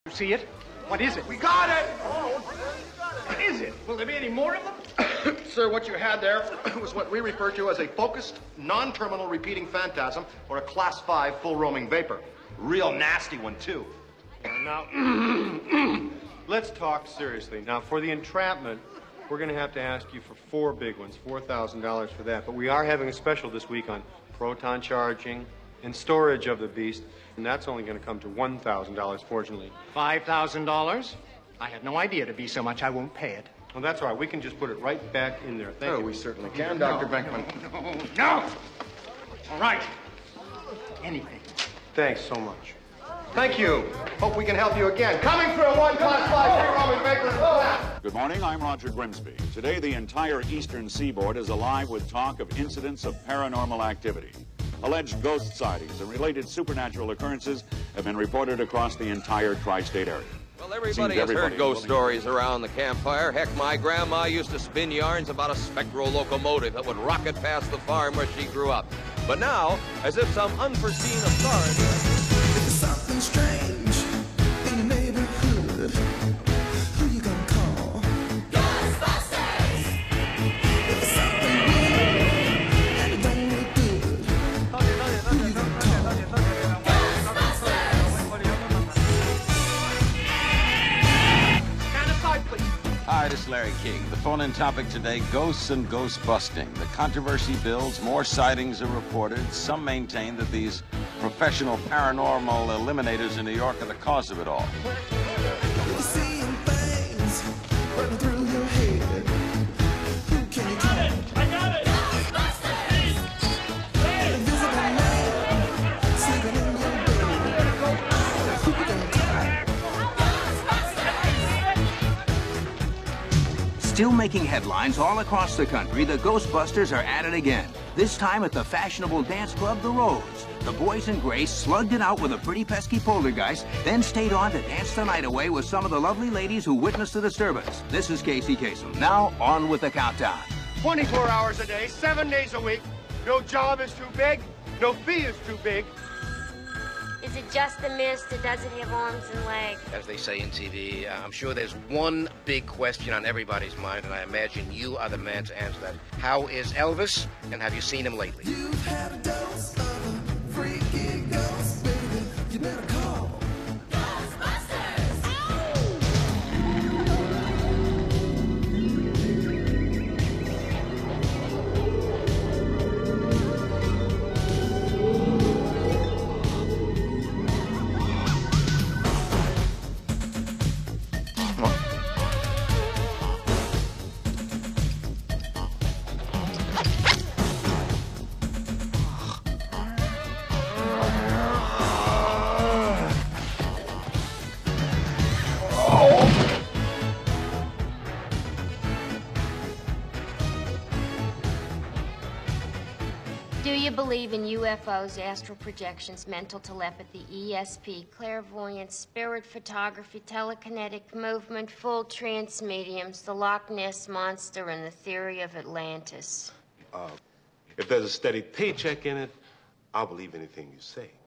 You see it? What is it? We got it! What is it? Will there be any more of them? Sir, what you had there was what we refer to as a focused, non-terminal repeating phantasm, or a class 5 full roaming vapor. Real nasty one, too. Now, let's talk seriously. Now, for the entrapment, we're going to have to ask you for 4 big ones, $4,000 for that. But we are having a special this week on proton charging and storage of the beast, and that's only going to come to $1,000, fortunately. $5,000? I had no idea it'd be so much. I won't pay it. Well, that's all right. We can just put it right back in there. Thank you. We certainly can, Dr. Venkman. No! All right. Anything. Thanks so much. Thank you. Hope we can help you again. Coming through one class 5 full roaming vapor in class. Good morning, I'm Roger Grimsby. Today, the entire eastern seaboard is alive with talk of incidents of paranormal activity. Alleged ghost sightings and related supernatural occurrences have been reported across the entire tri-state area. Well, everybody has heard ghost stories around the campfire. Heck, my grandma used to spin yarns about a spectral locomotive that would rocket past the farm where she grew up. But now, as if some unforeseen authority... There's something strange in the neighborhood. Who you gonna call? Ghostbusters! There's something weird and it don't look good. Who you gonna call? Hi, this is Larry King. The phone-in topic today, ghosts and ghost busting. The controversy builds, more sightings are reported. Some maintain that these professional paranormal eliminators in New York are the cause of it all. You're seeing things running through your head. Who can you call? I got it! An invisible man sleeping in your bed. Who you gonna call? Still making headlines all across the country, the Ghostbusters are at it again. This time at the fashionable dance club, The Rose. The boys in gray slugged it out with a pretty pesky poltergeist, then stayed on to dance the night away with some of the lovely ladies who witnessed the disturbance. This is Casey Kasem. Now, on with the countdown. 24 hours a day, 7 days a week. No job is too big. No fee is too big. Is it just a mist, or does it have arms and legs? As they say in TV, I'm sure there's one big question on everybody's mind, and I imagine you are the man to answer that. How is Elvis, and have you seen him lately? You've had a dose of a freaky ghost, baby. You better call Ghostbusters! Do you believe in UFOs, astral projections, mental telepathy, ESP, clairvoyance, spirit photography, telekinetic movement, full trance mediums, the Loch Ness Monster, and the theory of Atlantis? If there's a steady paycheck in it, I'll believe anything you say.